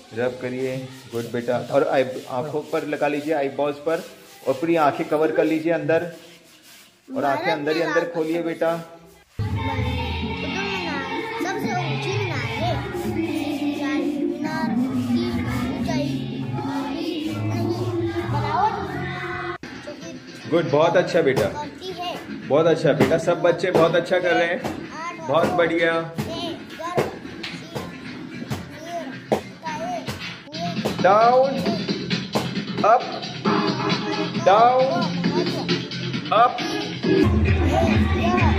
रब करिए। गुड बेटा। और आंखों पर लगा लीजिए, आई बॉल्स पर, और पूरी आंखें कवर कर लीजिए अंदर, और आंखें अंदर ही अंदर खोलिए बेटा। सबसे ऊंची मीनार है। मीनार की ऊंचाई गुड, बहुत अच्छा बेटा, बहुत अच्छा बेटा। सब बच्चे बहुत अच्छा कर रहे हैं, बहुत बढ़िया। Down, up, down, up.